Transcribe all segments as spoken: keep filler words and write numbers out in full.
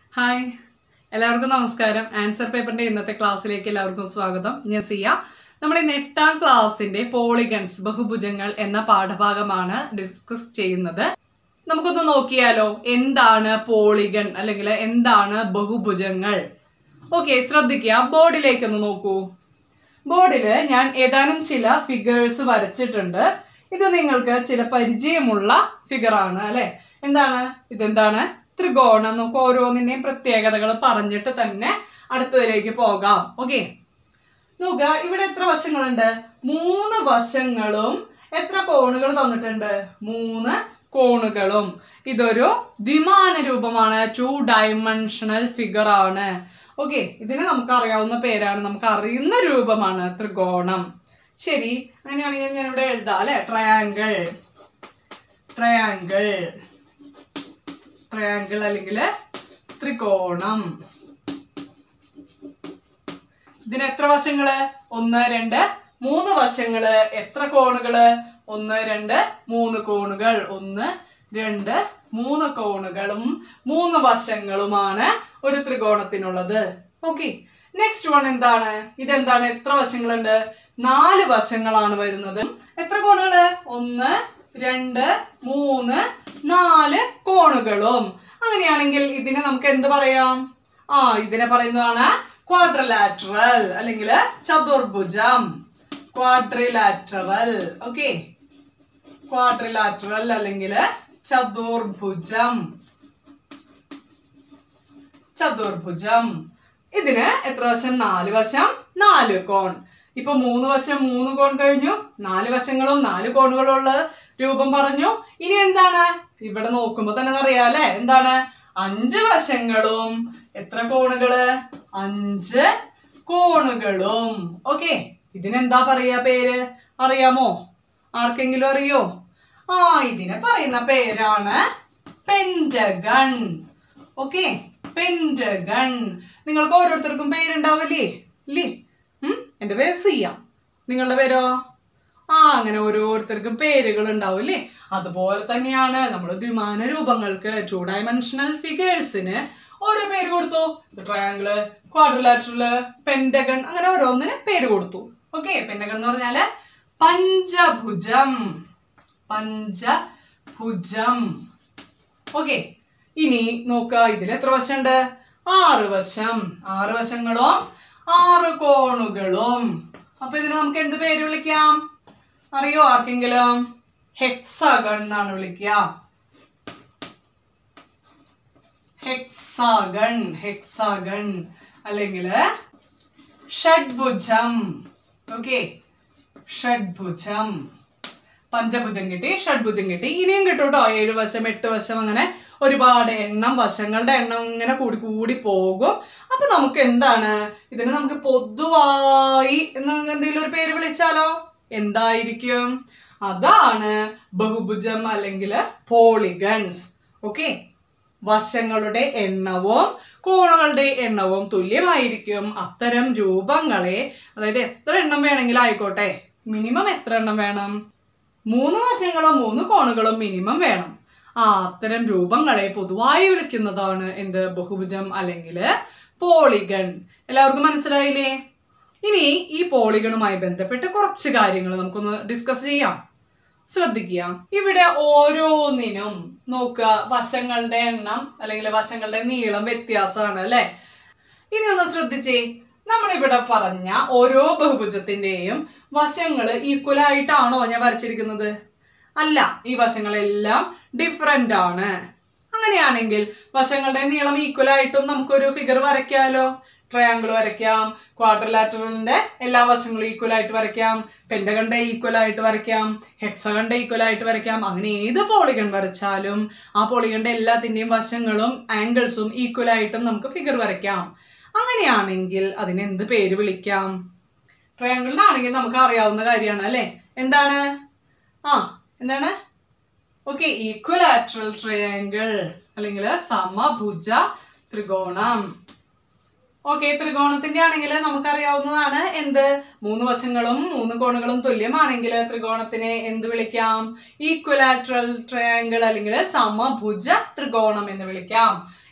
Hi എല്ലാവർക്കും നമസ്കാരം. Answer പേപ്പറിന്റെ ഇന്നത്തെ ക്ലാസ്സിലേക്ക് എല്ലാവർക്കും സ്വാഗതം. ഞാൻ സിയ. നമ്മുടെ ഇന്ന് എട്ടാം ക്ലാസ്സിന്റെ പോളിഗൺസ് ബഹുഭുജങ്ങൾ എന്ന പാഠഭാഗമാണ് ഡിസ്കസ് ചെയ്യുന്നത്. നമുക്കൊന്ന് നോക്കിയാലോ, എന്താണ് പോളിഗൺ അല്ലെങ്കിൽ എന്താണ് ബഹുഭുജങ്ങൾ? ഓക്കെ, ശ്രദ്ധിക്കുക. ബോർഡിലേക്കൊന്ന് നോക്കൂ. ബോർഡില് ഞാൻ ഏതാനും ചില ഫിഗേഴ്സ് വരച്ചിട്ടുണ്ട്. ഇത് നിങ്ങൾക്ക് ചില പരിചയമുള്ള ഫിഗറാണ് അല്ലെ. എന്താണ് ഇതെന്താണ്? ത്രികോണം. നമുക്ക് ഓരോന്നിന്റെയും പ്രത്യേകതകൾ പറഞ്ഞിട്ട് തന്നെ അടുത്തതിലേക്ക് പോകാം. ഓക്കെ, നോക്കുക. ഇവിടെ എത്ര വശങ്ങളുണ്ട്? മൂന്ന് വശങ്ങളും എത്ര കോണുകൾ തന്നിട്ടുണ്ട്? മൂന്ന് കോണുകളും. ഇതൊരു ദ്വിമാന രൂപമാണ്, ടു ഡയമെൻഷണൽ ഫിഗർ ആണ്. ഓക്കെ, ഇതിന് നമുക്ക് അറിയാവുന്ന പേരാണ്, നമുക്ക് അറിയുന്ന രൂപമാണ് ത്രികോണം. ശരി, അങ്ങനെയാണെങ്കിൽ ഞാൻ ഇവിടെ എഴുതാം അല്ലെ. ട്രയാങ്കിൾ ട്രയാങ്കിൾ ട്രയാങ്കിൾ അല്ലെങ്കിൽ ത്രികോണം. ഇതിന് എത്ര വശങ്ങള്? ഒന്ന്, രണ്ട്, മൂന്ന് വശങ്ങള്. എത്ര കോണുകള്? ഒന്ന്, രണ്ട്, മൂന്ന് കോണുകൾ. ഒന്ന്, രണ്ട്, മൂന്ന് കോണുകളും മൂന്ന് വശങ്ങളുമാണ് ഒരു ത്രികോണത്തിനുള്ളത്. ഓക്കെ, നെക്സ്റ്റ് വൺ എന്താണ്? ഇതെന്താണ്? എത്ര വശങ്ങളുണ്ട്? നാല് വശങ്ങളാണ് വരുന്നത്. എത്ര കോണുകള്? ഒന്ന്, രണ്ട്, മൂന്ന്, നാല് കോണുകളും. അങ്ങനെയാണെങ്കിൽ ഇതിനെ നമുക്ക് എന്ത് പറയാം? ആ ഇതിനെ പറയുന്നതാണ് ക്വാഡ്രിലാറ്ററൽ അല്ലെങ്കിൽ ചതുർഭുജം. ക്വാഡ്രിലാറ്ററൽ. ഓക്കെ, ക്വാഡ്രിലാറ്ററൽ അല്ലെങ്കിൽ ചതുർഭുജം. ചതുർഭുജം. ഇതിന് എത്ര വശം? നാല് വശം, നാല് കോൺ. ഇപ്പൊ മൂന്ന് വശം മൂന്ന് കോൺ കഴിഞ്ഞു. നാല് വശങ്ങളും നാല് കോണുകളും ഉള്ള രൂപം പറഞ്ഞു. ഇനി എന്താണ്? ഇവിടെ നോക്കുമ്പോ തന്നെ അറിയാല്ലേ. എന്താണ്? അഞ്ച് വശങ്ങളും എത്ര കോണുകള്? അഞ്ച് കോണുകളും. ഓക്കെ, ഇതിനെന്താ പറയാ പേര്? അറിയാമോ? ആർക്കെങ്കിലും അറിയോ? ആ ഇതിനെ പറയുന്ന പേരാണ് പെന്റഗൺ. Okay, pentagon. നിങ്ങൾക്ക് ഓരോരുത്തർക്കും പേരുണ്ടാവില്ലേ? ഇല്ലേ? ഉം എന്റെ പേര് സിയ. നിങ്ങളുടെ പേരോ? ആ അങ്ങനെ ഓരോരുത്തർക്കും പേരുകൾ ഉണ്ടാവില്ലേ? അതുപോലെ തന്നെയാണ് നമ്മൾ ദ്വിമാന രൂപങ്ങൾക്ക്, ടു ഡയമെൻഷണൽ ഫിഗേഴ്സിന് ഓരോ പേര് കൊടുത്തു. ട്രയാങ്കിള്, ക്വാഡ്രിലാറ്ററല്, പെന്റഗൺ, അങ്ങനെ ഓരോന്നിന് പേര് കൊടുത്തു. ഓക്കെ, പെന്റഗൺ എന്ന് പറഞ്ഞാല് പഞ്ചഭുജം. പഞ്ചഭുജം. ഓക്കെ, ഇനി നോക്കുക. ഇതിൽ എത്ര വശമുണ്ട്? ആറ് വശം. ആറ് വശങ്ങളും ആറ് കോണുകളും. അപ്പൊ ഇതിന് നമുക്ക് എന്ത് പേര് വിളിക്കാം? അറിയോ ആർക്കെങ്കിലും? ഹെക്സാഗൺ എന്നാണ് വിളിക്കുക. ഹെക്സാഗൺ. ഹെക്സാഗൺ അല്ലെങ്കിൽ ഷഡ്ഭുജം. ഓക്കെ, ഷഡ്ഭുജം. പഞ്ചഭുജം കിട്ടി, ഷഡ്ഭുജം കിട്ടി. ഇനിയും കിട്ടും കേട്ടോ. ഏഴ് വശം, എട്ട് വശം, അങ്ങനെ ഒരുപാട് എണ്ണം, വശങ്ങളുടെ എണ്ണം ഇങ്ങനെ കൂടി കൂടി പോകും. അപ്പൊ നമുക്ക് എന്താണ് ഇതിന് നമുക്ക് പൊതുവായി എന്തെങ്കിലും ഒരു പേര് വിളിച്ചാലോ? എന്തായിരിക്കും? അതാണ് ബഹുഭുജം അല്ലെങ്കിൽ പോളിഗൺസ്. ഓക്കെ, വശങ്ങളുടെ എണ്ണവും കോണുകളുടെ എണ്ണവും തുല്യമായിരിക്കും. അത്തരം രൂപങ്ങളെ, അതായത് എത്ര എണ്ണം വേണമെങ്കിലും ആയിക്കോട്ടെ, മിനിമം എത്ര എണ്ണം വേണം? മൂന്ന് വശങ്ങളും മൂന്ന് കോണുകളും മിനിമം വേണം. ആ അത്തരം രൂപങ്ങളെ പൊതുവായി വിളിക്കുന്നതാണ് എന്ത്? ബഹുഭുജം അല്ലെങ്കിൽ പോളിഗൺ. എല്ലാവർക്കും മനസ്സിലായില്ലേ? ഇനി ഈ പോളിഗണുമായി ബന്ധപ്പെട്ട് കുറച്ച് കാര്യങ്ങൾ നമുക്കൊന്ന് ഡിസ്കസ് ചെയ്യാം. ശ്രദ്ധിക്കുക. ഇവിടെ ഓരോന്നിനും നോക്കുക, വശങ്ങളുടെ എണ്ണം അല്ലെങ്കിൽ വശങ്ങളുടെ നീളം വ്യത്യാസമാണ് അല്ലെ. ഇനി ഒന്ന് ശ്രദ്ധിച്ചേ. നമ്മളിവിടെ പറഞ്ഞ ഓരോ ബഹുഭുജത്തിന്റെയും വശങ്ങള് ഈക്വൽ ആയിട്ടാണോ ഞാൻ വരച്ചിരിക്കുന്നത്? അല്ല, ഈ വശങ്ങളെല്ലാം ഡിഫറെന്റ് ആണ്. അങ്ങനെയാണെങ്കിൽ വശങ്ങളുടെ നീളം ഈക്വൽ ആയിട്ടും നമുക്കൊരു ഫിഗർ വരയ്ക്കാമല്ലോ. ട്രയാങ്കിൾ വരയ്ക്കാം, ക്വാഡ്രിലാറ്ററലിന്റെ എല്ലാ വശങ്ങളും ഈക്വൽ ആയിട്ട് വരയ്ക്കാം, പെന്റഗണിന്റെ ഈക്വൽ ആയിട്ട് വരയ്ക്കാം, ഹെക്സഗണിന്റെ ഈക്വൽ ആയിട്ട് വരയ്ക്കാം. അങ്ങനെ ഏത് പോളിഗൺ വരച്ചാലും ആ പോളിഗണിന്റെ എല്ലാത്തിന്റെയും വശങ്ങളും ആംഗിൾസും ഈക്വൽ ആയിട്ടും നമുക്ക് ഫിഗർ വരയ്ക്കാം. അങ്ങനെയാണെങ്കിൽ അതിന് എന്ത് പേര് വിളിക്കാം? ട്രയാങ്കിളിനാണെങ്കിൽ നമുക്ക് അറിയാവുന്ന കാര്യമാണ് അല്ലെ. എന്താണ്? ആ എന്താണ്? ഓക്കെ, ഈക്വലാറ്ററൽ ട്രയാങ്കിൾ അല്ലെങ്കിൽ സമഭുജ ത്രികോണം. ഓക്കെ, ത്രികോണത്തിന്റെ ആണെങ്കിൽ നമുക്കറിയാവുന്നതാണ് എന്ത്? മൂന്ന് വശങ്ങളും മൂന്ന് കോണുകളും തുല്യമാണെങ്കിൽ ത്രികോണത്തിനെ എന്ത് വിളിക്കാം? ഈക്വലാറ്ററൽ ട്രയാങ്കിൾ അല്ലെങ്കിൽ സമഭുജ ത്രികോണം എന്ന് വിളിക്കാം.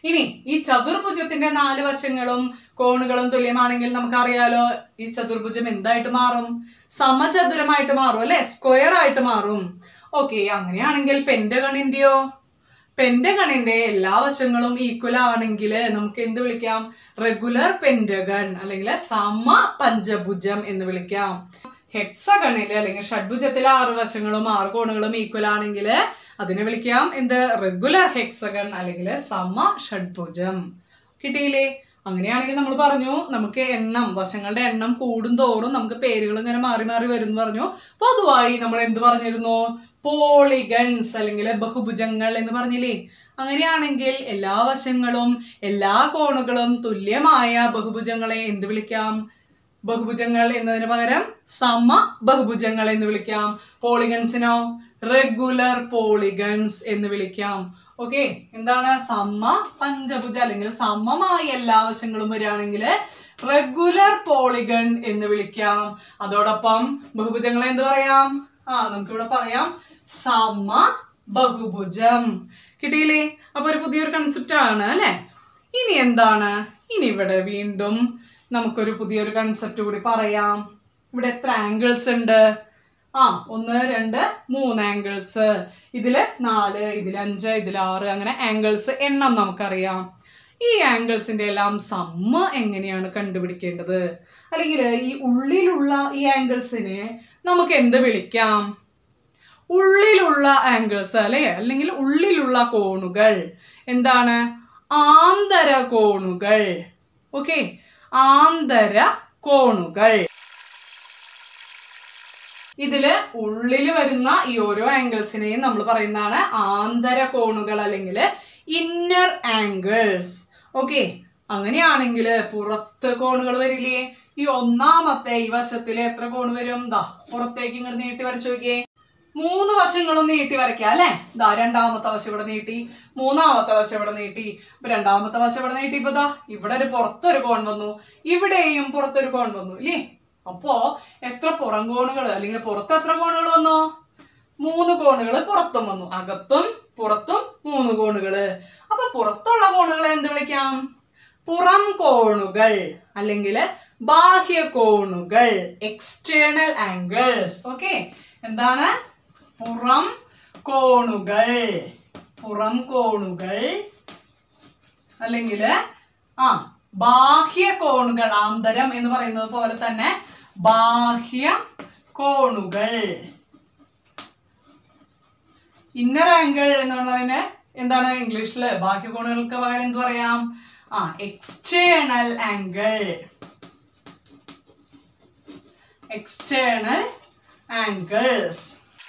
ഇനി ഈ ചതുർഭുജത്തിന്റെ നാല് വശങ്ങളും കോണുകളും തുല്യമാണെങ്കിൽ നമുക്കറിയാലോ ഈ ചതുർഭുജം എന്തായിട്ട് മാറും? സമചതുരമായിട്ട് മാറും അല്ലെ, സ്ക്വയർ ആയിട്ട് മാറും. ഓക്കെ, അങ്ങനെയാണെങ്കിൽ പെന്റഗണിന്റെയോ? പെന്റഗണിന്റെ എല്ലാ വശങ്ങളും ഈക്വൽ ആണെങ്കിൽ നമുക്ക് എന്ത് വിളിക്കാം? റെഗുലർ പെന്റഗൺ അല്ലെങ്കിൽ സമ പഞ്ചഭുജം എന്ന് വിളിക്കാം. ഹെക്സഗണില് അല്ലെങ്കിൽ ഷഡ്ഭുജത്തിലെ ആറ് വശങ്ങളും ആറ് കോണുകളും ഈക്വൽ ആണെങ്കിൽ അതിനെ വിളിക്കാം എന്ത്? റെഗുലർ ഹെക്സഗൺ അല്ലെങ്കിൽ സമ ഷഡ്ഭുജം. കിട്ടിയില്ലേ? അങ്ങനെയാണെങ്കിൽ നമ്മൾ പറഞ്ഞു നമുക്ക് എണ്ണം, വശങ്ങളുടെ എണ്ണം കൂടുന്തോറും നമുക്ക് പേരുകൾ ഇങ്ങനെ മാറി മാറി വരും എന്ന് പറഞ്ഞു. പൊതുവായി നമ്മൾ എന്ത് പറഞ്ഞിരുന്നു? പോളിഗൺസ് അല്ലെങ്കിൽ ബഹുഭുജങ്ങൾ എന്ന് പറഞ്ഞില്ലേ? അങ്ങനെയാണെങ്കിൽ എല്ലാ വശങ്ങളും എല്ലാ കോണുകളും തുല്യമായ ബഹുഭുജങ്ങളെ എന്ത് വിളിക്കാം? ബഹുഭുജങ്ങൾ എന്നതിന് പകരം സമ ബഹുഭുജങ്ങൾ എന്ന് വിളിക്കാം. പോളിഗൺസിനോ? റെഗുലർ പോളിഗൺസ് എന്ന് വിളിക്കാം. ഓക്കെ, എന്താണ്? സമ പഞ്ചഭുജ അല്ലെങ്കിൽ സമമായ എല്ലാ വശങ്ങളും വരികയാണെങ്കിൽ റെഗുലർ പോളിഗൺ എന്ന് വിളിക്കാം. അതോടൊപ്പം ബഹുഭുജങ്ങളെ എന്ത് പറയാം? ആ നമുക്കിവിടെ പറയാം സമ ബഹുഭുജം. കിട്ടിയില്ലേ? അപ്പൊ ഒരു പുതിയൊരു കൺസെപ്റ്റ് ആണ് അല്ലെ. ഇനി എന്താണ്? ഇനി ഇവിടെ വീണ്ടും നമുക്കൊരു പുതിയൊരു കൺസെപ്റ്റ് കൂടി പറയാം. ഇവിടെ എത്ര ആംഗിൾസ് ഉണ്ട്? ആ ഒന്ന് രണ്ട് മൂന്ന് ആംഗിൾസ്. ഇതില് നാല്, ഇതിൽ അഞ്ച്, ഇതിൽ ആറ്, അങ്ങനെ ആംഗിൾസ് എണ്ണം നമുക്കറിയാം. ഈ ആംഗിൾസിന്റെ എല്ലാം സമ്മ എങ്ങനെയാണ് കണ്ടുപിടിക്കേണ്ടത്? അല്ലെങ്കിൽ ഈ ഉള്ളിലുള്ള ഈ ആംഗിൾസിനെ നമുക്ക് എന്ത് വിളിക്കാം? ഉള്ളിലുള്ള ആംഗിൾസ് അല്ലെ, അല്ലെങ്കിൽ ഉള്ളിലുള്ള കോണുകൾ എന്താണ്? ആന്തര കോണുകൾ. ഓക്കെ, ആന്തര കോണുകൾ. ഇതില് ഉള്ളിൽ വരുന്ന ഈ ഓരോ ആംഗിൾസിനെയും നമ്മൾ പറയുന്നതാണ് ആന്തര കോണുകൾ അല്ലെങ്കിൽ ഇന്നർ ആംഗിൾസ്. ഓക്കെ, അങ്ങനെയാണെങ്കിൽ പുറത്ത് കോണുകൾ വരില്ലേ? ഈ ഒന്നാമത്തെ ഈ വശത്തില് എത്ര കോണ് വരും? ദാ പുറത്തേക്ക് ഇങ്ങോട്ട് നീട്ടി വരച്ചു നോക്കിയേ. മൂന്ന് വശങ്ങളും നീട്ടി വരയ്ക്കാം അല്ലെ. ദാ രണ്ടാമത്തെ വശം ഇവിടെ നീട്ടി, മൂന്നാമത്തെ വശം ഇവിടെ നീട്ടി, ഇപ്പൊ രണ്ടാമത്തെ വശം ഇവിടെ നീട്ടി. ഇപ്പൊ ദാ ഇവിടെ ഒരു പുറത്തൊരു കോൺ വന്നു, ഇവിടെയും പുറത്തൊരു കോൺ വന്നു ഇല്ലേ? അപ്പോ എത്ര പുറം കോണുകൾ അല്ലെങ്കിൽ പുറത്ത് എത്ര കോണുകൾ വന്നു? മൂന്ന് കോണുകൾ പുറത്തും വന്നു. അകത്തും പുറത്തും മൂന്ന് കോണുകള്. അപ്പൊ പുറത്തുള്ള കോണുകളെ എന്ത് വിളിക്കാം? പുറം കോണുകൾ അല്ലെങ്കിൽ ബാഹ്യ കോണുകൾ, എക്സ്റ്റേണൽ ആംഗിൾസ്. ഓക്കെ, എന്താണ്? പുറം കോണുകൾ. പുറം കോണുകൾ അല്ലെങ്കിൽ ആ ബാഹ്യ കോണുകൾ. ആന്തരം എന്ന് പറയുന്നത് പോലെ തന്നെ ബാഹ്യ കോണുകൾ. ഇന്നർ ആംഗിൾ എന്നുള്ളതിന് എന്താണ് ഇംഗ്ലീഷില്? ബാഹ്യ കോണുകൾക്ക് പകരം എന്ത് പറയാം? ആ എക്സ്റ്റേണൽ ആംഗിൾ. External angles.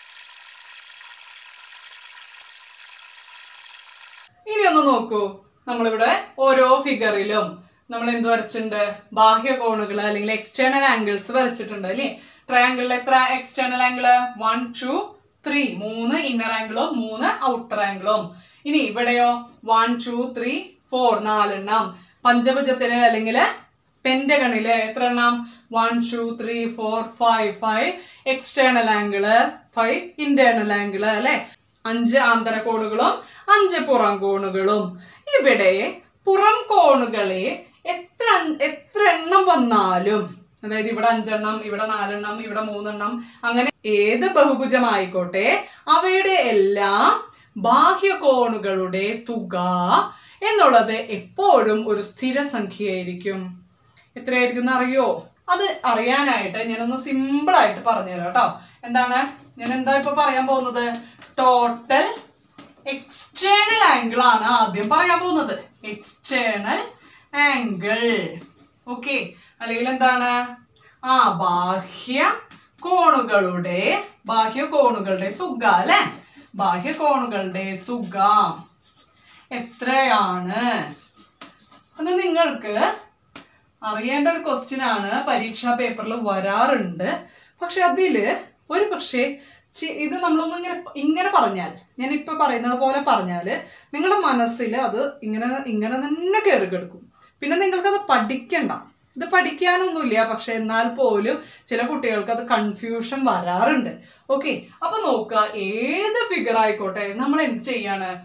ഇനി ഒന്ന് നോക്കൂ, നമ്മളിവിടെ ഓരോ ഫിഗറിലും നമ്മൾ എന്ത് വരച്ചിട്ടുണ്ട്? ബാഹ്യ കോണുകൾ അല്ലെങ്കിൽ എക്സ്റ്റേണൽ ആംഗിൾസ് വരച്ചിട്ടുണ്ട് അല്ലേ? ട്രയാംഗിളിൽ എത്ര external angle? One two three. മൂന്ന് ഇന്നർ ആംഗിളും മൂന്ന് ഔട്ടർ ആംഗിളും. ഇനി ഇവിടെയോ? വൺ ടു ത്രീ ഫോർ, നാലെണ്ണം. പഞ്ചഭുജത്തില് അല്ലെങ്കിൽ പെന്റഗണില് എത്ര എണ്ണം? One two three four five. Five external angle, five internal angle അല്ലെ. അഞ്ച് ആന്തര കോണുകളും അഞ്ച് പുറം കോണുകളും. ഇവിടെ പുറം കോണുകളെ എത്ര എത്ര എണ്ണം വന്നാലും, അതായത് ഇവിടെ അഞ്ചെണ്ണം, ഇവിടെ നാലെണ്ണം, ഇവിടെ മൂന്നെണ്ണം, അങ്ങനെ ഏത് ബഹുഭുജമായിക്കോട്ടെ അവയുടെ എല്ലാം ബാഹ്യ കോണുകളുടെ തുക എന്നുള്ളത് എപ്പോഴും ഒരു സ്ഥിരസംഖ്യയായിരിക്കും. എത്രയായിരിക്കും അറിയോ? അത് അറിയാനായിട്ട് ഞാനൊന്ന് സിമ്പിൾ ആയിട്ട് പറഞ്ഞുതരാം കേട്ടോ. എന്താണ് ഞാൻ എന്താ ഇപ്പൊ പറയാൻ പോകുന്നത്? ടോട്ടൽ എക്സ്റ്റേണൽ ആംഗിൾ ആണ് ആദ്യം പറയാൻ പോകുന്നത്. External angle. ഓക്കെ, അല്ലെങ്കിൽ എന്താണ്? ആ ബാഹ്യ കോണുകളുടെ ബാഹ്യ കോണുകളുടെ തുക അല്ലെ. ബാഹ്യ കോണുകളുടെ തുക എത്രയാണ്? അത് നിങ്ങൾക്ക് അറിയേണ്ട ഒരു ക്വസ്റ്റ്യൻ ആണ്, പരീക്ഷാ പേപ്പറിൽ വരാറുണ്ട്. പക്ഷെ അതില് ഒരു പക്ഷേ ഇത് നമ്മളൊന്ന് ഇങ്ങനെ ഇങ്ങനെ പറഞ്ഞാൽ, ഞാൻ ഇപ്പൊ പറയുന്നത് പോലെ പറഞ്ഞാല് നിങ്ങളുടെ മനസ്സിൽ അത് ഇങ്ങനെ ഇങ്ങനെ തന്നെ കയറി കിടക്കും. പിന്നെ നിങ്ങൾക്കത് പഠിക്കണ്ട. ഇത് പഠിക്കാനൊന്നുമില്ല, പക്ഷെ എന്നാൽ പോലും ചില കുട്ടികൾക്ക് അത് കൺഫ്യൂഷൻ വരാറുണ്ട്. ഓക്കെ, അപ്പൊ നോക്കുക, ഏത് ഫിഗർ ആയിക്കോട്ടെ നമ്മൾ എന്ത് ചെയ്യാണ്?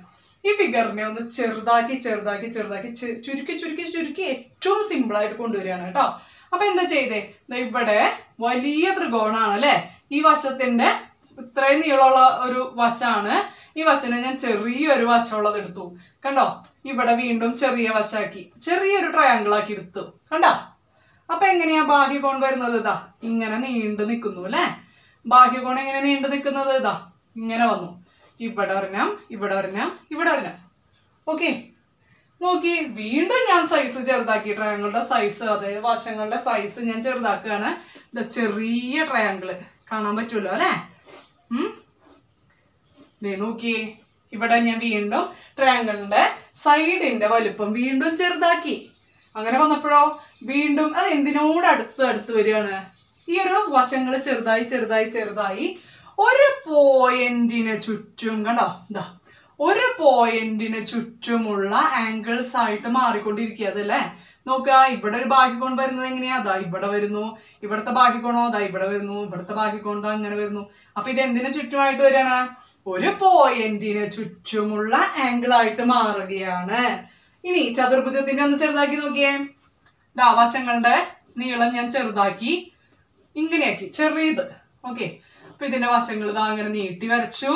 ഈ ഫിഗറിനെ ഒന്ന് ചെറുതാക്കി ചെറുതാക്കി ചെറുതാക്കി ചുരുക്കി ചുരുക്കി ചുരുക്കി ഏറ്റവും സിമ്പിൾ ആയിട്ട് കൊണ്ടുവരികയാണ് കേട്ടോ. അപ്പൊ എന്താ ചെയ്തേ, ഇവിടെ വലിയ ത്രികോണാണ് അല്ലെ, ഈ വശത്തിന്റെ ഇത്രയും നീളമുള്ള ഒരു വശമാണ്. ഈ വശനെ ഞാൻ ചെറിയൊരു വശമുള്ളത് എടുത്തു കണ്ടോ. ഇവിടെ വീണ്ടും ചെറിയ വശാക്കി ചെറിയൊരു ട്രയാങ്കിൾ ആക്കി എടുത്തു കണ്ടോ. അപ്പൊ എങ്ങനെയാ ബാഹ്യകോൺ വരുന്നത്? ഇതാ ഇങ്ങനെ നീണ്ടു നിൽക്കുന്നു അല്ലെ. ബാഹ്യകോൺ എങ്ങനെ നീണ്ടു നിൽക്കുന്നത്? ഇതാ ഇങ്ങനെ വന്നു. ഇവിടെ ഒരെണ്ണം, ഇവിടെ ഒരെണ്ണം, ഇവിടെ ഒരെണ്ണം. ഓക്കെ, നോക്കി വീണ്ടും ഞാൻ സൈസ് ചെറുതാക്കി. ട്രയാങ്കിളുടെ സൈസ്, അതായത് വശങ്ങളുടെ സൈസ് ഞാൻ ചെറുതാക്കുകയാണ്. ഇതാ ചെറിയ ട്രയാങ്കിള് കാണാൻ പറ്റുമല്ലോ അല്ലെ. ഉം നോക്കിയേ, ഇവിടെ ഞാൻ വീണ്ടും ട്രയാങ്കിളിന്റെ സൈഡിന്റെ വലുപ്പം വീണ്ടും ചെറുതാക്കി. അങ്ങനെ വന്നപ്പോഴോ വീണ്ടും അത് എന്തിനോട് അടുത്ത് അടുത്ത് വരികയാണ്. ഈ ഒരു വശങ്ങൾ ചെറുതായി ചെറുതായി ചെറുതായി ഒരു പോയിന്റിന് ചുറ്റും കണ്ടോ, എന്താ ഒരു പോയിന്റിന് ചുറ്റുമുള്ള ആംഗിൾസ് ആയിട്ട് മാറിക്കൊണ്ടിരിക്കുക അതല്ലേ. നോക്കുക, ഇവിടെ ഒരു ബാഹ്യകോൺ വരുന്നത് എങ്ങനെയാ? അതാ ഇവിടെ വരുന്നു. ഇവിടുത്തെ ബാഹ്യകോണോ അതാ ഇവിടെ വരുന്നു. ഇവിടുത്തെ ബാഹ്യകോൺ ദാ ഇങ്ങനെ വരുന്നു. അപ്പൊ ഇത് എന്തിനു ചുറ്റുമായിട്ട് വരികയാണ്? ഒരു പോയിന്റിന് ചുറ്റുമുള്ള ആംഗിൾ ആയിട്ട് മാറുകയാണ്. ഇനി ചതുർഭുജത്തിന്റെ ഒന്ന് ചെറുതാക്കി നോക്കിയേ. ദാ വശങ്ങളുടെ നീളം ഞാൻ ചെറുതാക്കി ഇങ്ങനെയാക്കി, ചെറിയത്. ഓക്കെ, അപ്പൊ ഇതിന്റെ വശങ്ങൾ ഇതാ അങ്ങനെ നീട്ടി വരച്ചു.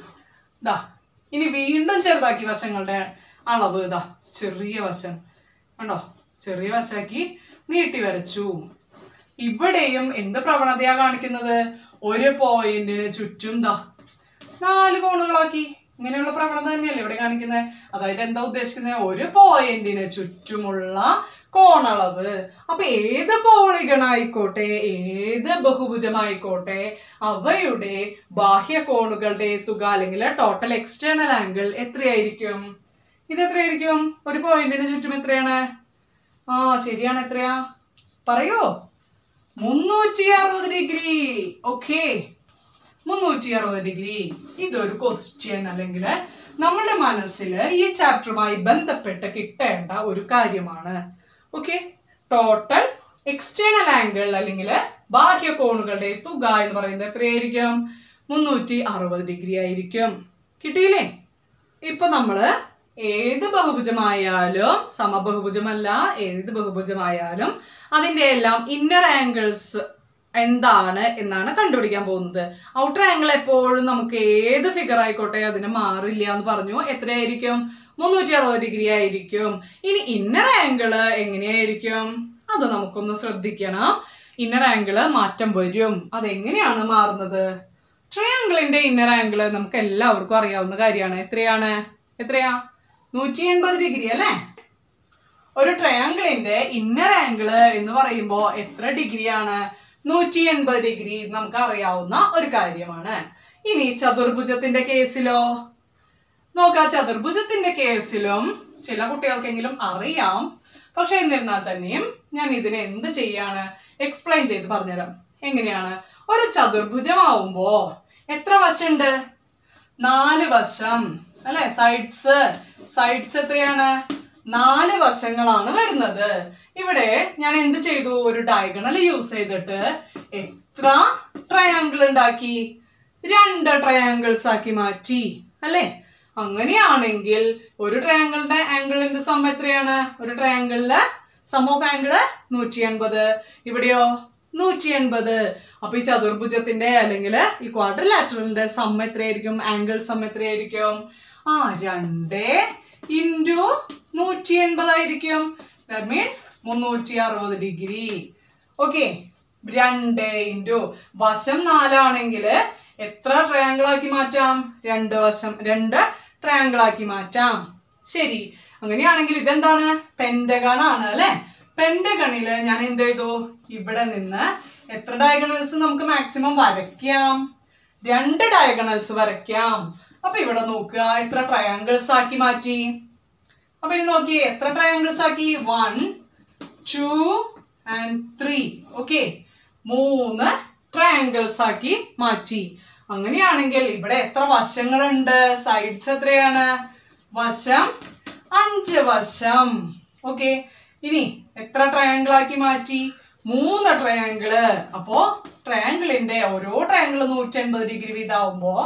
ദാ ഇനി വീണ്ടും ചെറുതാക്കി വശങ്ങളുടെ അളവ്. ഇതാ ചെറിയ വശം കണ്ടോ, ചെറിയ വശാക്കി നീട്ടി വരച്ചു. ഇവിടെയും എന്ത് പ്രവണതയാ കാണിക്കുന്നത്? ഒരു പോയിന്റിന് ചുറ്റും ദാ നാല് കോണുകളാക്കി. ഇങ്ങനെയുള്ള പ്രവണത തന്നെയല്ലേ ഇവിടെ കാണിക്കുന്നത്. അതായത് എന്താ ഉദ്ദേശിക്കുന്നത്? ഒരു പോയിന്റിന് ചുറ്റുമുള്ള കോണളവ്. അപ്പൊ ഏത് പോളിഗൺ ആയിക്കോട്ടെ, ഏത് ബഹുഭുജമായിക്കോട്ടെ, അവയുടെ ബാഹ്യ കോണുകളുടെ തുക അല്ലെങ്കിൽ ടോട്ടൽ എക്സ്റ്റേണൽ ആംഗിൾ എത്രയായിരിക്കും? ഇത് എത്രയായിരിക്കും? ഒരു പോയിന്റിന് ചുറ്റും എത്രയാണ്? ആ ശരിയാണ്, എത്രയാ പറയോ? മുന്നൂറ്റി അറുപത് ഡിഗ്രി. ഓക്കെ, മുന്നൂറ്റി അറുപത് ഡിഗ്രി. ഇതൊരു ക്വസ്റ്റ്യൻ അല്ലെങ്കിൽ നമ്മുടെ മനസ്സിൽ ഈ ചാപ്റ്ററുമായി ബന്ധപ്പെട്ട് കിട്ടേണ്ട ഒരു കാര്യമാണ്. ഓക്കെ, ടോട്ടൽ എക്സ്റ്റേണൽ ആംഗിൾ അല്ലെങ്കിൽ ബാഹ്യ കോണുകളുടെ തുക എന്ന് പറയുന്നത് എത്രയായിരിക്കും? മുന്നൂറ്റി അറുപത് ഡിഗ്രി ആയിരിക്കും. കിട്ടിയില്ലേ? ഇപ്പൊ നമ്മള് ഏത് ബഹുഭുജമായാലും, സമബഹുഭുജമല്ല, ഏത് ബഹുഭുജമായാലും അതിന്റെ എല്ലാം ഇന്നർ ആംഗിൾസ് എന്താണ് എന്നാണ് കണ്ടുപിടിക്കാൻ പോകുന്നത്. ഔട്ടർ ആംഗിൾ എപ്പോഴും നമുക്ക് ഏത് ഫിഗർ ആയിക്കോട്ടെ അതിന് മാറില്ല എന്ന് പറഞ്ഞു. എത്രയായിരിക്കും? മുന്നൂറ്റി അറുപത് ഡിഗ്രി ആയിരിക്കും. ഇനി ഇന്നർ ആംഗിള് എങ്ങനെയായിരിക്കും? അത് നമുക്കൊന്ന് ശ്രദ്ധിക്കണം. ഇന്നർ ആംഗിള് മാറ്റം വരും. അതെങ്ങനെയാണ് മാറുന്നത്? ട്രയാംഗിളിന്റെ ഇന്നർ ആംഗിള് നമുക്ക് എല്ലാവർക്കും അറിയാവുന്ന കാര്യമാണ്. എത്രയാണ്? എത്രയാ? നൂറ്റി എൺപത് ഡിഗ്രി അല്ലെ. ഒരു ട്രയാംഗിളിന്റെ ഇന്നർ ആംഗിള് എന്ന് പറയുമ്പോ എത്ര ഡിഗ്രിയാണ്? നൂറ്റി എൺപത് ഡിഗ്രി നമുക്ക് അറിയാവുന്ന ഒരു കാര്യമാണ്. ഇനി ചതുർഭുജത്തിന്റെ കേസിലോ നോക്കാം. ചതുർഭുജത്തിന്റെ കേസിലും ചില കുട്ടികൾക്കെങ്കിലും അറിയാം. പക്ഷെ എന്നിരുന്നാൽ തന്നെയും ഞാൻ ഇതിനെ എന്ത് ചെയ്യാണ് എക്സ്പ്ലെയിൻ ചെയ്ത് പറഞ്ഞുതരാം. എങ്ങനെയാണ്? ഒരു ചതുർഭുജമാവുമ്പോ എത്ര വശമുണ്ട്? നാല് വശം അല്ലെ. സൈഡ്സ് സൈഡ്സ് എത്രയാണ്? നാല് വശങ്ങളാണ് വരുന്നത്. ഇവിടെ ഞാൻ എന്ത് ചെയ്തു? ഒരു ഡയഗണൽ യൂസ് ചെയ്തിട്ട് എത്ര ട്രയാങ്കിൾ ഉണ്ടാക്കി? രണ്ട് ട്രയാങ്കിൾസ് ആക്കി മാറ്റി അല്ലെ. അങ്ങനെയാണെങ്കിൽ ഒരു ട്രയാങ്കിളിന്റെ ആംഗിളിന്റെ സം എത്രയാണ്? ഒരു ട്രയാങ്കിളിലെ സം ഓഫ് ആംഗിള് നൂറ്റി എൺപത്. ഇവിടെയോ നൂറ്റി എൺപത്. അപ്പൊ ഈ ചതുർഭുജത്തിന്റെ അല്ലെങ്കിൽ ഈ ക്വാഡ്രിലാറ്ററലിന്റെ സം എത്രയായിരിക്കും? ആംഗിൾ സം എത്രയായിരിക്കും? ആ രണ്ട് ഇൻറ്റു നൂറ്റി എൺപതായിരിക്കും. ദാറ്റ് മീൻസ് മുന്നൂറ്റി അറുപത് ഡിഗ്രി. ഓക്കെ, രണ്ട് ഇൻറ്റു വശം നാലാണെങ്കിൽ എത്ര ട്രയാങ്കിൾ ആക്കി മാറ്റാം? രണ്ട് വശം രണ്ട് ട്രയാങ്കിൾ ആക്കി മാറ്റാം. ശരി, അങ്ങനെയാണെങ്കിൽ ഇതെന്താണ്? പെന്റഗൺ ആണ് അല്ലെ. പെന്റഗണില് ഞാൻ എന്ത് ചെയ്തു? ഇവിടെ നിന്ന് എത്ര ഡയഗണൽസ് നമുക്ക് മാക്സിമം വരയ്ക്കാം? രണ്ട് ഡയഗണൽസ് വരയ്ക്കാം. അപ്പൊ ഇവിടെ നോക്കുക, എത്ര ട്രയാങ്കിൾസ് ആക്കി മാറ്റി? അപ്പൊ ഇനി നോക്കിയേ, എത്ര ട്രയാങ്കിൾസ് ആക്കി? One two and three. Okay, മൂന്ന് ട്രയാങ്കിൾസ് ആക്കി മാറ്റി. അങ്ങനെയാണെങ്കിൽ ഇവിടെ എത്ര വശങ്ങളുണ്ട്? സൈഡ്സ് എത്രയാണ്? വശം അഞ്ച് വശം. ഓക്കെ, ഇനി എത്ര ട്രയാങ്കിൾ ആക്കി മാറ്റി? മൂന്ന് ട്രയാങ്കിള്. അപ്പോ ട്രയാങ്കിളിന്റെ ഓരോ ട്രയാങ്കിൾ നൂറ്റി എൺപത് ഡിഗ്രി വീതാവുമ്പോ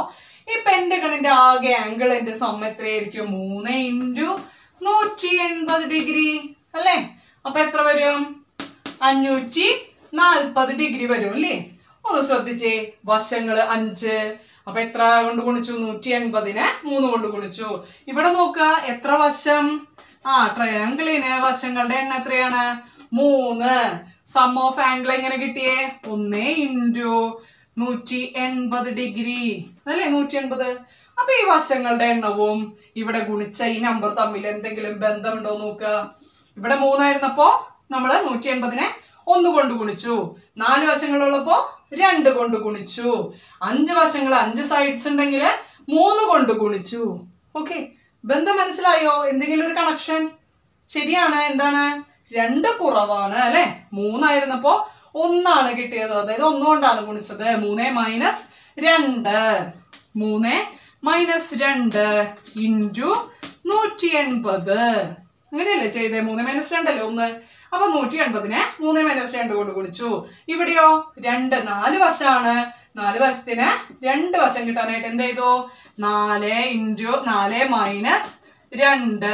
ഈ പെന്റഗണിന്റെ ആകെ ആംഗിളിന്റെ സം എത്രയായിരിക്കും? മൂന്ന് ഇൻറ്റു നൂറ്റി എൺപത് ഡിഗ്രി അല്ലേ? അപ്പൊ എത്ര വരും? അഞ്ഞൂറ്റി നാൽപ്പത് ഡിഗ്രി വരും അല്ലേ? ഒന്ന് ശ്രദ്ധിച്ചേ, വശങ്ങള് അഞ്ച്, അപ്പൊ എത്ര കൊണ്ട് ഗുണിച്ചു? നൂറ്റി എൺപതിനെ മൂന്ന് കൊണ്ട് ഗുണിച്ചു. ഇവിടെ നോക്കുക, എത്ര വശം? ആ ട്രയാങ്കിളിന് വശങ്ങളുടെ എണ്ണം എത്രയാണ്? മൂന്ന്. സം ഓഫ് ആംഗിൾ എങ്ങനെ കിട്ടിയേ? ഒന്ന് ഇൻറ്റു നൂറ്റി എൺപത് ഡിഗ്രി അല്ലേ? നൂറ്റി എൺപത്. അപ്പൊ ഈ വശങ്ങളുടെ എണ്ണവും ഇവിടെ ഗുണിച്ച ഈ നമ്പർ തമ്മിൽ എന്തെങ്കിലും ബന്ധമുണ്ടോ നോക്കുക. ഇവിടെ മൂന്നായിരുന്നപ്പോ നമ്മള് നൂറ്റി എൺപതിനെ ഒന്ന് കൊണ്ട് ഗുണിച്ചു. നാല് വശങ്ങളുള്ളപ്പോ രണ്ട് കൊണ്ട് ഗുണിച്ചു. അഞ്ച് വശങ്ങൾ, അഞ്ച് സൈഡ്സ് ഉണ്ടെങ്കിൽ മൂന്ന് കൊണ്ട് ഗുണിച്ചു. ഓക്കെ, ബന്ധം മനസ്സിലായോ? എന്തെങ്കിലും ഒരു കണക്ഷൻ? ശരിയാണ്. എന്താണ്? രണ്ട് കുറവാണ് അല്ലെ? മൂന്നായിരുന്നപ്പോ ഒന്നാണ് കിട്ടിയത്, അതായത് ഒന്നുകൊണ്ടാണ് ഗുണിച്ചത്. മൂന്ന് മൈനസ് രണ്ട്, മൂന്ന് മൈനസ് രണ്ട് ഇൻറ്റു നൂറ്റി എൺപത്. അങ്ങനെയല്ലേ ചെയ്തേ? മൂന്ന് മൈനസ് രണ്ടല്ലേ ഒന്ന്. അപ്പൊ നൂറ്റി എൺപതിനെ മൂന്ന് മൈനസ് രണ്ട് കൊണ്ട് ഗുണിച്ചു. ഇവിടെയോ രണ്ട്, നാല് വശമാണ്. നാല് വശത്തിന് രണ്ട് വശം കിട്ടാനായിട്ട് എന്ത് ചെയ്തു? നാല് ഇൻറ്റു നാല് മൈനസ് രണ്ട്